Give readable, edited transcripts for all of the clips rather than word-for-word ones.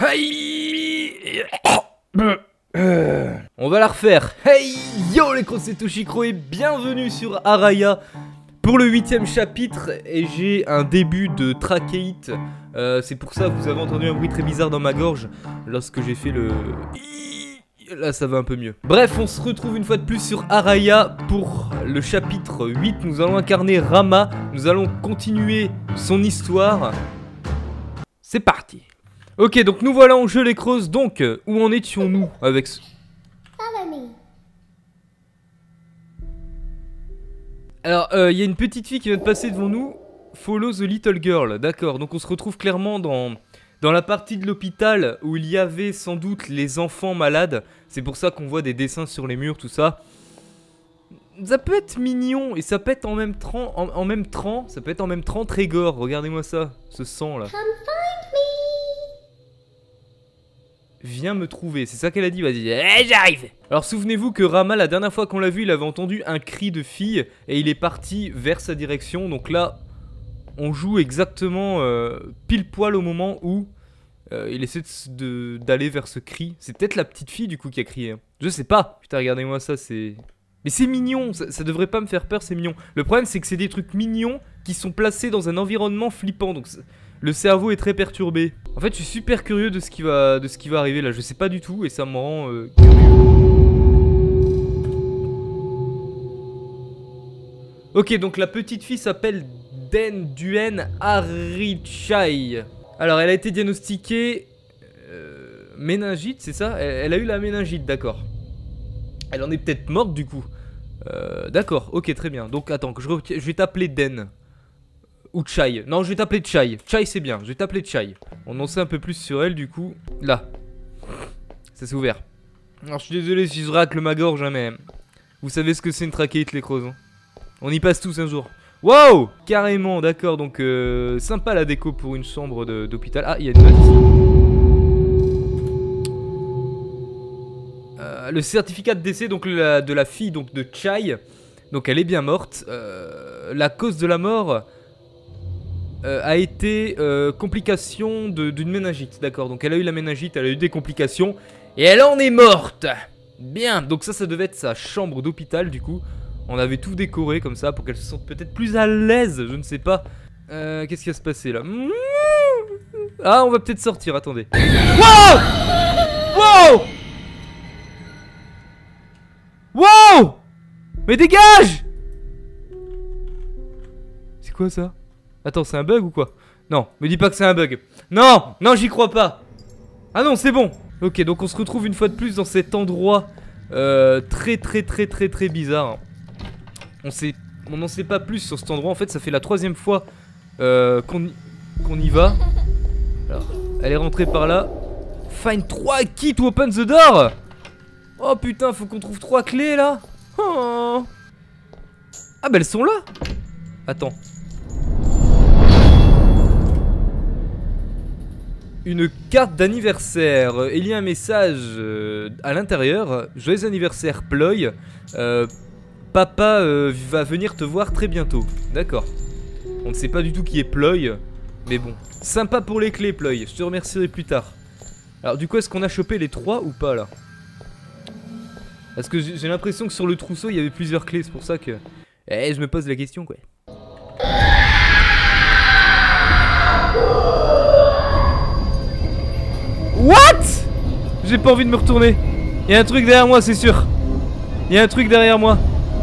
Aïe. On va la refaire. Hey yo les crocs, c'est Toshikro et bienvenue sur Araya pour le 8ème chapitre. Et j'ai un début de trachéite. C'est pour ça que vous avez entendu un bruit très bizarre dans ma gorge lorsque j'ai fait le... Là ça va un peu mieux. Bref, on se retrouve une fois de plus sur Araya pour le chapitre 8. Nous allons incarner Rama. Nous allons continuer son histoire. C'est parti. Ok, donc nous voilà en jeu les creuses. Donc, où en étions-nous avec ce... Alors, il y a une petite fille qui vient de passer devant nous. Follow the little girl. D'accord, donc on se retrouve clairement dans la partie de l'hôpital où il y avait sans doute les enfants malades. C'est pour ça qu'on voit des dessins sur les murs, tout ça. Ça peut être mignon et ça peut être en même temps, ça peut être en même temps très gore. Regardez-moi ça, ce sang là. Viens me trouver, c'est ça qu'elle a dit, vas-y, j'arrive. Alors souvenez-vous que Rama, la dernière fois qu'on l'a vu, il avait entendu un cri de fille et il est parti vers sa direction. Donc là, on joue exactement pile poil au moment où il essaie d'aller vers ce cri. C'est peut-être la petite fille du coup qui a crié, hein. Je sais pas, putain regardez-moi ça, c'est... Mais c'est mignon, ça devrait pas me faire peur, c'est mignon. Le problème c'est que c'est des trucs mignons qui sont placés dans un environnement flippant, donc... Le cerveau est très perturbé. En fait, je suis super curieux de ce qui va arriver là. Je sais pas du tout et ça me rend curieux. Ok, donc la petite fille s'appelle Den Duen Arichai. Alors, elle a été diagnostiquée méningite, c'est ça? Elle a eu la méningite, d'accord. Elle en est peut-être morte du coup. D'accord, ok, très bien. Donc, attends, je vais t'appeler Den. Ou Chai. Non, je vais t'appeler Chai. Chai, c'est bien. Je vais t'appeler Chai. On en sait un peu plus sur elle, du coup. Là. Ça s'est ouvert. Alors, je suis désolé si je racle ma gorge, hein, mais... Vous savez ce que c'est une trachéite, les crozes, hein. On y passe tous un jour. Wow! Carrément, d'accord. Donc, sympa la déco pour une chambre d'hôpital. Ah, il y a une note ici. Le certificat de décès, donc, de la fille donc, de Chai. Donc, elle est bien morte. La cause de la mort... a été complication d'une méningite, d'accord. Donc elle a eu la méningite, elle a eu des complications et elle en est morte. Bien, donc ça devait être sa chambre d'hôpital du coup. On avait tout décoré comme ça pour qu'elle se sente peut-être plus à l'aise, je ne sais pas. Qu'est-ce qui va se passer là? Ah, on va peut-être sortir, attendez. Wow! Wow! Wow! Mais dégage! C'est quoi ça? Attends, c'est un bug ou quoi? Non, me dis pas que c'est un bug. Non, non, j'y crois pas. Ah non, c'est bon. Ok, donc on se retrouve une fois de plus dans cet endroit très bizarre. On n'en sait pas plus sur cet endroit. En fait, ça fait la 3e fois qu'on y va. Alors, elle est rentrée par là. Find 3 keys to open the door. Oh putain, faut qu'on trouve 3 clés là. Oh. Ah bah elles sont là. Attends. Une carte d'anniversaire. Il y a un message à l'intérieur. Joyeux anniversaire Ploy. Papa va venir te voir très bientôt. D'accord. On ne sait pas du tout qui est Ploy. Mais bon. Sympa pour les clés Ploy. Je te remercierai plus tard. Alors du coup est-ce qu'on a chopé les 3 ou pas là? Parce que j'ai l'impression que sur le trousseau il y avait plusieurs clés. C'est pour ça que... je me pose la question quoi. What? J'ai pas envie de me retourner. Il y a un truc derrière moi, c'est sûr. Il y a un truc derrière moi.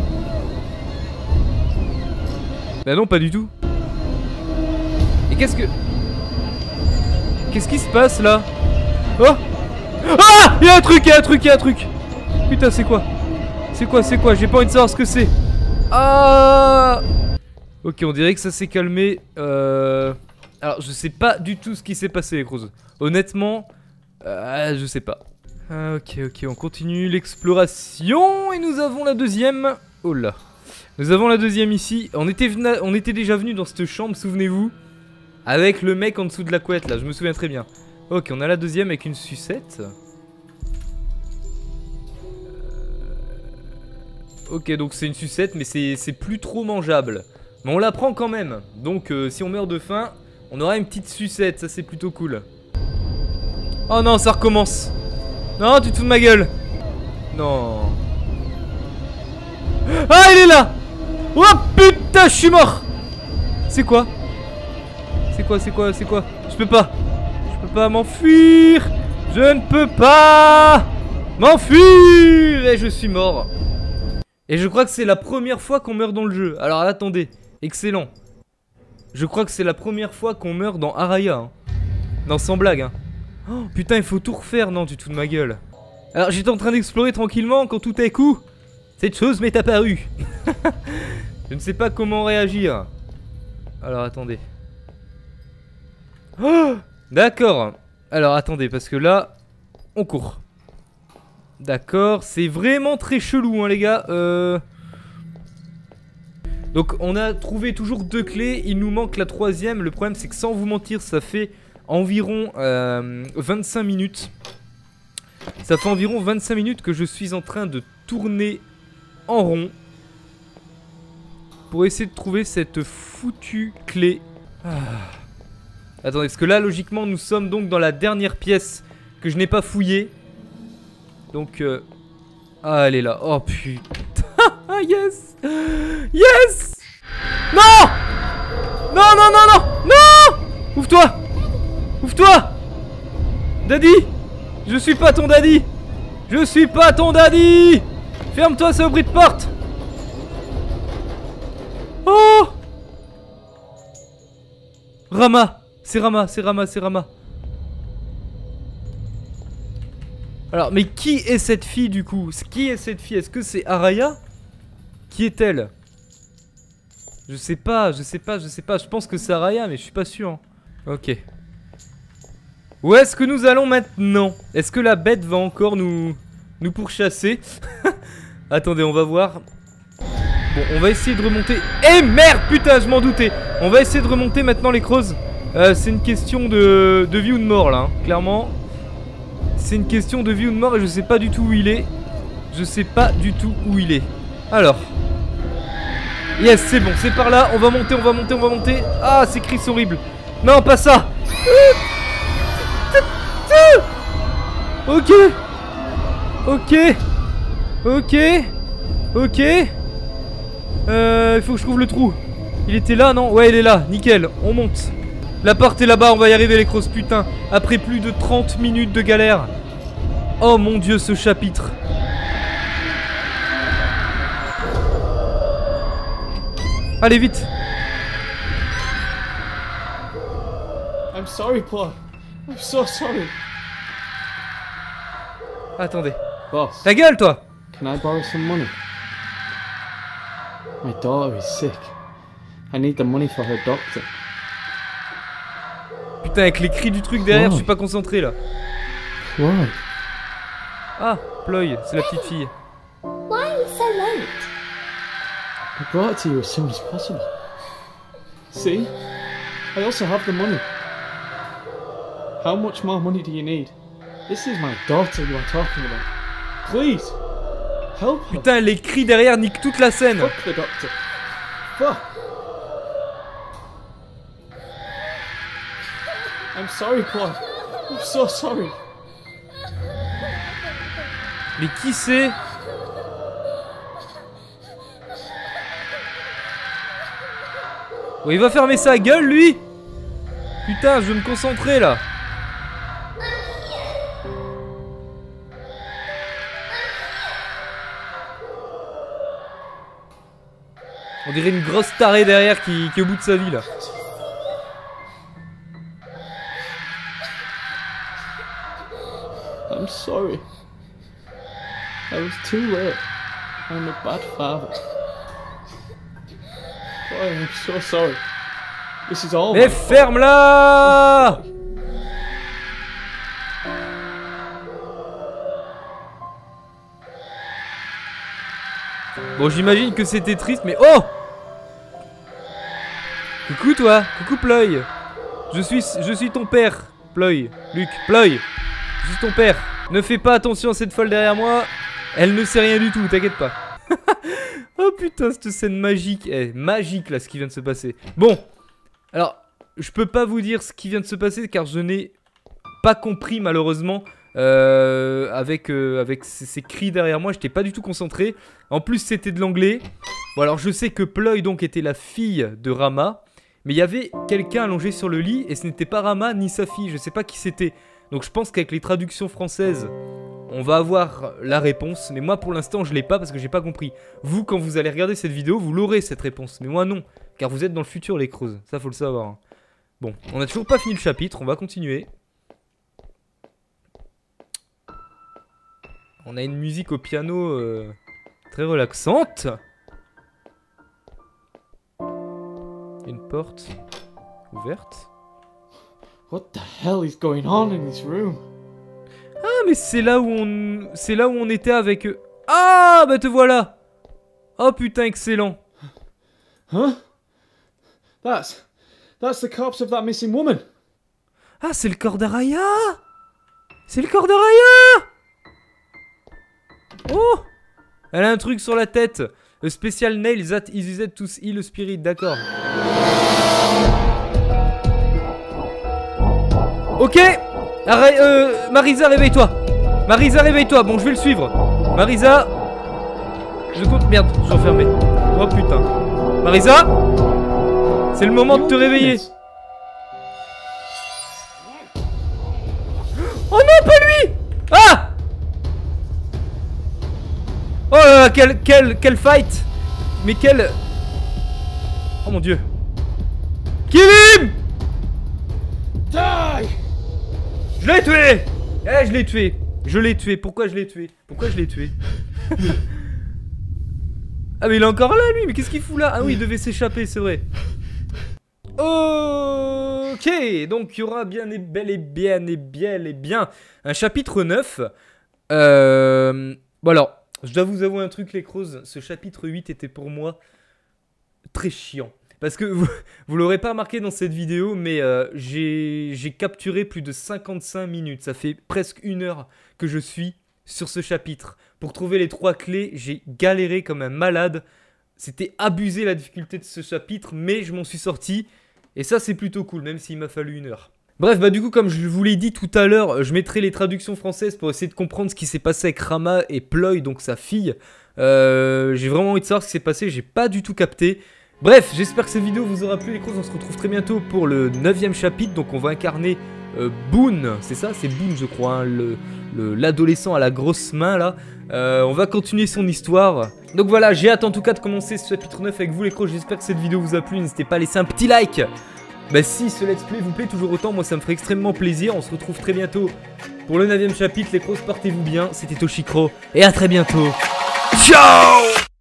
Bah non, pas du tout. Et qu'est-ce qui se passe là? Oh! Ah! Il y a un truc, il y a un truc, il y a un truc. Putain, c'est quoi? C'est quoi? J'ai pas envie de savoir ce que c'est. Ah! Ok, on dirait que ça s'est calmé. Alors, je sais pas du tout ce qui s'est passé, les crozes. Honnêtement... je sais pas. Ok, on continue l'exploration. Et nous avons la deuxième. Oh là. Nous avons la deuxième ici. On était déjà venu dans cette chambre, souvenez-vous. Avec le mec en dessous de la couette là, je me souviens très bien. Ok, on a la deuxième avec une sucette. Ok, donc c'est une sucette, mais c'est plus trop mangeable. Mais on la prend quand même. Donc si on meurt de faim, on aura une petite sucette, ça c'est plutôt cool. Oh non, ça recommence. Non, tu te fous de ma gueule. Non. Ah, il est là. Oh putain, je suis mort. C'est quoi? C'est quoi? Je peux pas. Je peux pas m'enfuir. Je ne peux pas m'enfuir. Et je suis mort. Et je crois que c'est la première fois qu'on meurt dans le jeu. Alors attendez, excellent. Je crois que c'est la première fois qu'on meurt dans Araya, hein. Non, sans blague, hein. Oh putain, il faut tout refaire. Non, tu te fous de ma gueule. Alors j'étais en train d'explorer tranquillement quand tout à coup cette chose m'est apparue. Je ne sais pas comment réagir. Alors attendez. Oh, d'accord. Alors attendez, parce que là on court. D'accord, c'est vraiment très chelou, hein, les gars. Donc on a trouvé toujours 2 clés. Il nous manque la 3e. Le problème c'est que sans vous mentir, ça fait environ 25 minutes. Ça fait environ 25 minutes que je suis en train de tourner en rond pour essayer de trouver cette foutue clé. Attendez, parce que là logiquement nous sommes donc dans la dernière pièce que je n'ai pas fouillée. Donc ah, elle est là. Oh putain. Yes. Yes. Non. Non, non, non, non. Non. Ouvre-toi. Ouvre-toi. Daddy. Je suis pas ton daddy. Je suis pas ton daddy. Ferme-toi, ça oublie de porte. Oh. Rama. C'est Rama, c'est Rama, c'est Rama. Alors, mais qui est cette fille du coup? Qui est cette fille? Est-ce que c'est Araya? Qui est-elle? Je sais pas. Je pense que c'est Araya, mais je suis pas sûr. Ok. Où est-ce que nous allons maintenant? Est-ce que la bête va encore nous pourchasser? Attendez, on va voir. Bon, on va essayer de remonter. Eh merde, putain, je m'en doutais. On va essayer de remonter maintenant les creuses. C'est une question de vie ou de mort là, hein, clairement. C'est une question de vie ou de mort et je sais pas du tout où il est. Je sais pas du tout où il est. Alors. Yes, c'est bon, c'est par là. On va monter, on va monter, on va monter. Ah, ces cris horribles. Non, pas ça. Ok. Ok. Ok. Ok. Il faut que je trouve le trou. Il était là, non? Ouais, il est là. Nickel. On monte. La porte est là-bas. On va y arriver, les crosses. Putain. Après plus de 30 minutes de galère. Oh mon dieu, ce chapitre. Allez, vite. I'm sorry, Paul. I'm so sorry. Attendez. Boss, Ta gueule, toi. can I borrow some money? My daughter is sick. I need the money for her doctor. Putain, avec les cris du truc derrière, je suis pas concentré là. Why? Ah, Ploy, c'est la petite fille. Why are you so late? I brought it to you as soon as possible. See? I also have the money. How much more money do you need? This is my daughter you are talking about. Please, help her. Putain, les cris derrière niquent toute la scène. Fuck the doctor. Fuck. I'm sorry, Paul. I'm so sorry. Mais qui c'est? Oh, il va fermer sa gueule, lui. Putain, je veux me concentrer, là. On dirait une grosse tarée derrière qui est au bout de sa vie, là. I'm sorry. I was too late. I'm a bad father. Boy, I'm so sorry. This is all Mais my fault. ferme-la! Bon, j'imagine que c'était triste, mais oh! Coucou toi, coucou Ploy. Je suis ton père, Ploy. Luc, Ploy. Je suis ton père. Ne fais pas attention à cette folle derrière moi. Elle ne sait rien du tout, t'inquiète pas. Oh putain, cette scène magique. Magique là, ce qui vient de se passer. Bon, alors, je peux pas vous dire ce qui vient de se passer car je n'ai pas compris malheureusement. Avec ces cris derrière moi, j'étais pas du tout concentré. En plus c'était de l'anglais. Bon alors je sais que Ploy donc était la fille de Rama, mais il y avait quelqu'un allongé sur le lit et ce n'était pas Rama ni sa fille, je sais pas qui c'était. Donc je pense qu'avec les traductions françaises on va avoir la réponse, mais moi pour l'instant je l'ai pas parce que j'ai pas compris. Vous quand vous allez regarder cette vidéo vous l'aurez cette réponse, mais moi non, car vous êtes dans le futur les creuses, ça faut le savoir. Bon, on a toujours pas fini le chapitre, on va continuer. On a une musique au piano très relaxante. Une porte ouverte. What the hell is going on in this room? Ah mais c'est là où on était avec eux. Ah bah te voilà. Oh putain excellent. Huh? That's the corpse of that missing woman. Ah c'est le corps d'Araya. C'est le corps d'Araya. Oh! Elle a un truc sur la tête. Le special nail that is used to heal a spirit, d'accord. Ok! Marisa, réveille-toi! Marisa, réveille-toi! Bon, je vais le suivre. Marisa! Je compte. Merde, je suis enfermé. Oh putain. Marisa! C'est le moment de te réveiller. Oh non, pas lui! Ah! Oh là là, quel fight! Mais quel... Oh mon dieu! Kill him! Die! Je l'ai tué! Eh, je l'ai tué! Je l'ai tué, pourquoi je l'ai tué? Pourquoi je l'ai tué? Ah mais il est encore là lui, mais qu'est-ce qu'il fout là? Ah oui, il devait s'échapper, c'est vrai. Ok, donc il y aura bien et bien un chapitre 9. Bon alors... Je dois vous avouer un truc les crozes, ce chapitre 8 était pour moi très chiant. Parce que vous l'aurez pas remarqué dans cette vidéo, mais j'ai capturé plus de 55 minutes. Ça fait presque 1 heure que je suis sur ce chapitre. Pour trouver les 3 clés, j'ai galéré comme un malade. C'était abusé la difficulté de ce chapitre, mais je m'en suis sorti. Et ça c'est plutôt cool, même s'il m'a fallu 1 heure. Bref, bah du coup, comme je vous l'ai dit tout à l'heure, je mettrai les traductions françaises pour essayer de comprendre ce qui s'est passé avec Rama et Ploy, donc sa fille. J'ai vraiment envie de savoir ce qui s'est passé, j'ai pas du tout capté. Bref, j'espère que cette vidéo vous aura plu les crozes, on se retrouve très bientôt pour le 9e chapitre, donc on va incarner Boone, c'est ça? C'est Boone je crois, hein, l'adolescent à la grosse main là. On va continuer son histoire. Donc voilà, j'ai hâte en tout cas de commencer ce chapitre 9 avec vous les crozes, j'espère que cette vidéo vous a plu, n'hésitez pas à laisser un petit like. Bah si ce let's play vous plaît toujours autant, moi ça me ferait extrêmement plaisir. On se retrouve très bientôt pour le 9e chapitre. Les crozes, portez-vous bien, c'était Toshicro et à très bientôt. Ciao!